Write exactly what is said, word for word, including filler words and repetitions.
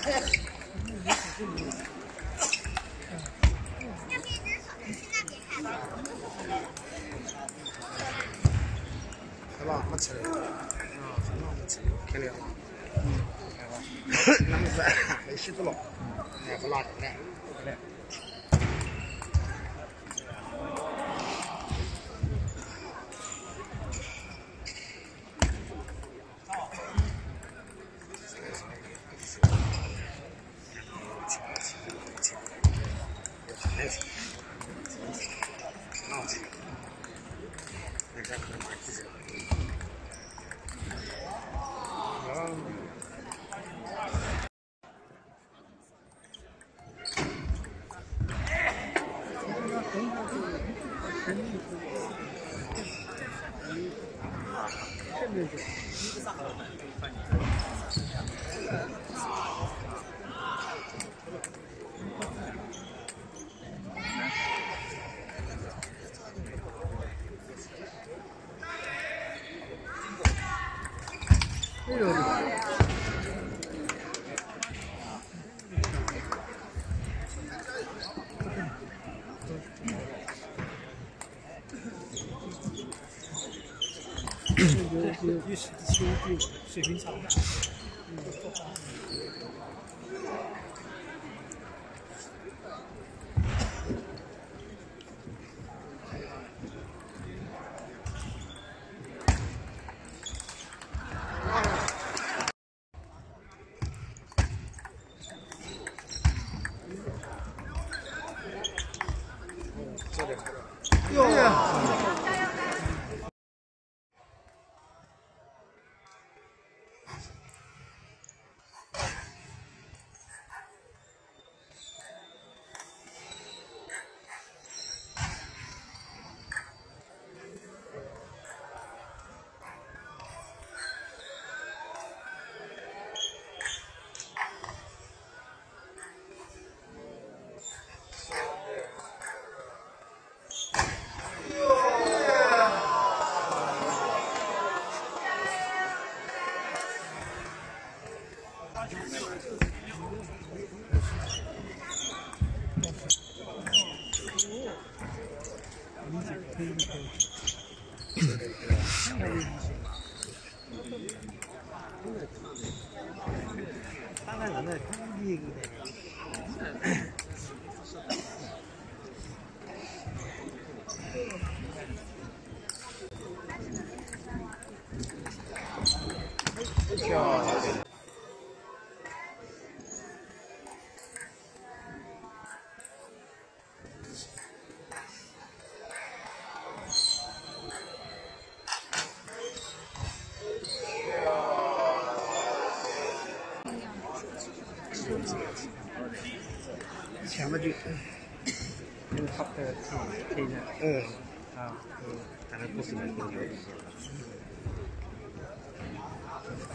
是吧？没吃的。啊，很多没吃的，看见了。嗯，看吧。那么快，没洗子了。哎，不拉的来，来。来，拿去。那个可能买几只。哎呦！有有有十七五度，水平差不多。哟呀！当然了，那一个。前面就，因为他的厂配的，嗯，啊，嗯，但是不是那个牛。